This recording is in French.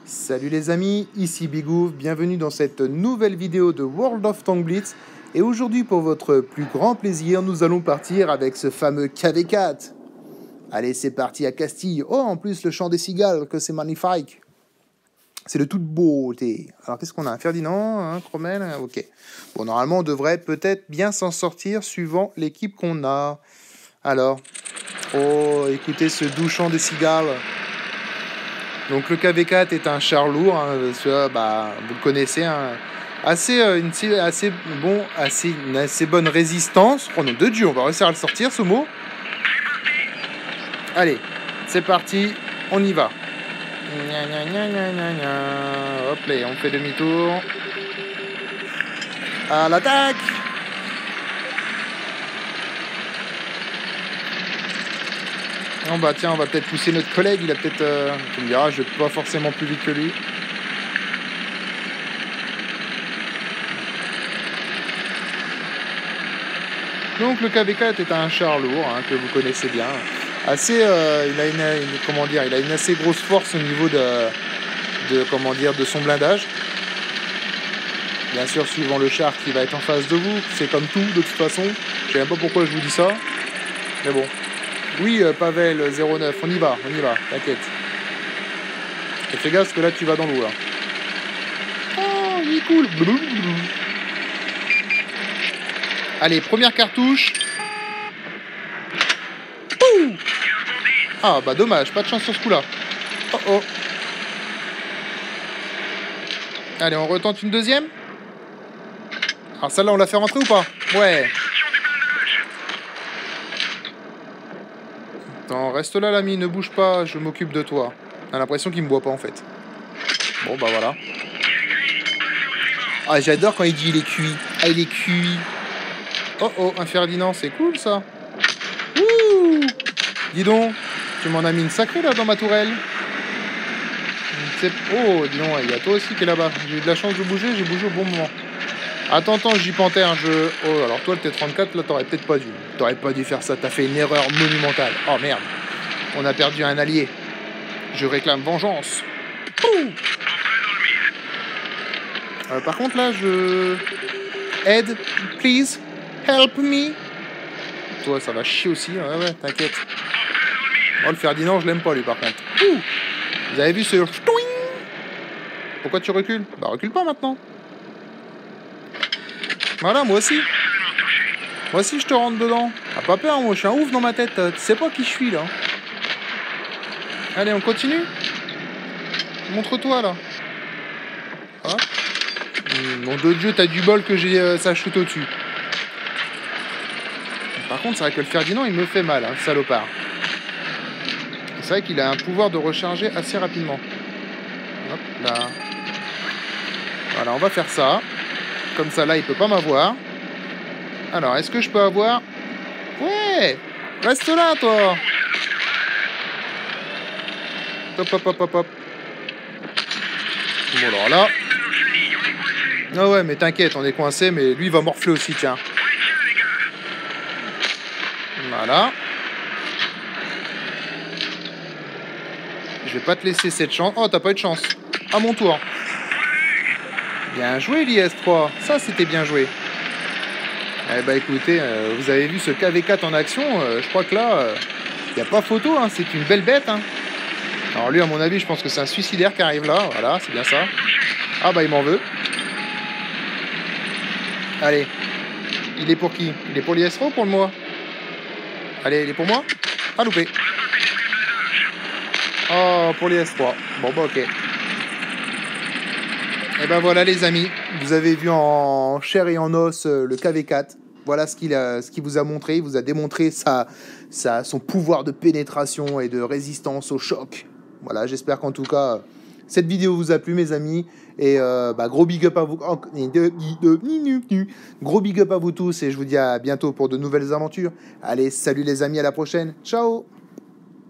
Salut les amis, ici Bigouf, bienvenue dans cette nouvelle vidéo de World of Tanks Blitz. Et aujourd'hui, pour votre plus grand plaisir, nous allons partir avec ce fameux KV4. Allez, c'est parti à Castille. Oh, en plus, le chant des cigales, que c'est magnifique. C'est de toute beauté. Alors, qu'est-ce qu'on a? Ferdinand, hein, Cromel, ok. Bon, normalement, on devrait peut-être bien s'en sortir suivant l'équipe qu'on a. Alors, oh, écoutez ce doux chant des cigales. Donc le KV4 est un char lourd, hein, vous le connaissez, hein, une assez bonne résistance. Oh non, de Dieu, on va réussir à le sortir ce mot. Allez, c'est parti, on y va. Hop là, on fait demi-tour. À l'attaque. Oh bah tiens, on va peut-être pousser notre collègue, il a peut-être... tu me diras, je vais pas forcément plus vite que lui. Donc le KV4 est un char lourd, hein, que vous connaissez bien. Assez, il a il a une assez grosse force au niveau de son blindage. Bien sûr, suivant le char qui va être en face de vous, c'est comme tout de toute façon. Je sais même pas pourquoi je vous dis ça, mais bon. Oui, Pavel 09, on y va, t'inquiète. Et fais gaffe, parce que là, tu vas dans l'eau, là. Oh, il est cool. Allez, première cartouche. Ouh. Ah, bah dommage, pas de chance sur ce coup-là. Oh, oh. Allez, on retente une deuxième. Alors, celle-là, on l'a fait rentrer ou pas? Ouais. Attends, reste là l'ami, ne bouge pas, je m'occupe de toi. On a l'impression qu'il me voit pas en fait. Bon bah voilà. Ah, j'adore quand il dit il est cuit. Ah, il est cuit. Oh oh, un Ferdinand, c'est cool ça. Ouh. Dis donc, tu m'en as mis une sacrée là dans ma tourelle. Oh, dis donc, il y a toi aussi qui est là-bas. J'ai eu de la chance de bouger, j'ai bougé au bon moment. Attends, j'y pantais un jeu. Oh, alors toi, le T34, là, t'aurais peut-être pas dû. T'aurais pas dû faire ça, t'as fait une erreur monumentale. Oh merde, on a perdu un allié. Je réclame vengeance. Par contre, là, Ed, please, help me. Toi, ça va chier aussi, ouais, t'inquiète. Moi, le Ferdinand, je l'aime pas, lui, par contre. Vous avez vu ce... Pourquoi tu recules? Bah, recule pas maintenant. Voilà, moi aussi. Moi aussi, je te rentre dedans. Ah, pas peur, moi, je suis un ouf dans ma tête. Tu sais pas qui je suis, là. Allez, on continue. Montre-toi, là. Ah. Mon Dieu, t'as du bol que j'ai ça chute au-dessus. Par contre, c'est vrai que le Ferdinand, il me fait mal, hein, salopard. C'est vrai qu'il a un pouvoir de recharger assez rapidement. Hop, là. Voilà, on va faire ça. Comme ça, là, il peut pas m'avoir. Alors, est-ce que je peux avoir... Ouais. Reste là, toi. Hop, hop, hop, hop, hop. Bon, alors là... Ah ouais, mais t'inquiète, on est coincé, mais lui, il va morfler aussi, tiens. Voilà. Je vais pas te laisser cette chance. Oh, t'as pas eu de chance. À mon tour. Bien joué, l'IS-3. Ça, c'était bien joué. Eh bah écoutez, vous avez vu ce KV4 en action. Je crois que là, il n'y a pas photo. Hein, c'est une belle bête. Hein. Alors lui, à mon avis, je pense que c'est un suicidaire qui arrive là. Voilà, c'est bien ça. Ah bah, il m'en veut. Allez. Il est pour qui? Il est pour l'IS-3 ou pour moi? Allez, il est pour moi? Ah, loupé. Oh, pour l'IS-3. Bon bah ok. Et ben voilà les amis, vous avez vu en chair et en os le KV4. Voilà ce qu'il vous a montré. Il vous a démontré son pouvoir de pénétration et de résistance au choc. Voilà, j'espère qu'en tout cas, cette vidéo vous a plu mes amis. Et gros big up à vous. Gros big up à vous tous et je vous dis à bientôt pour de nouvelles aventures. Allez, salut les amis, à la prochaine. Ciao.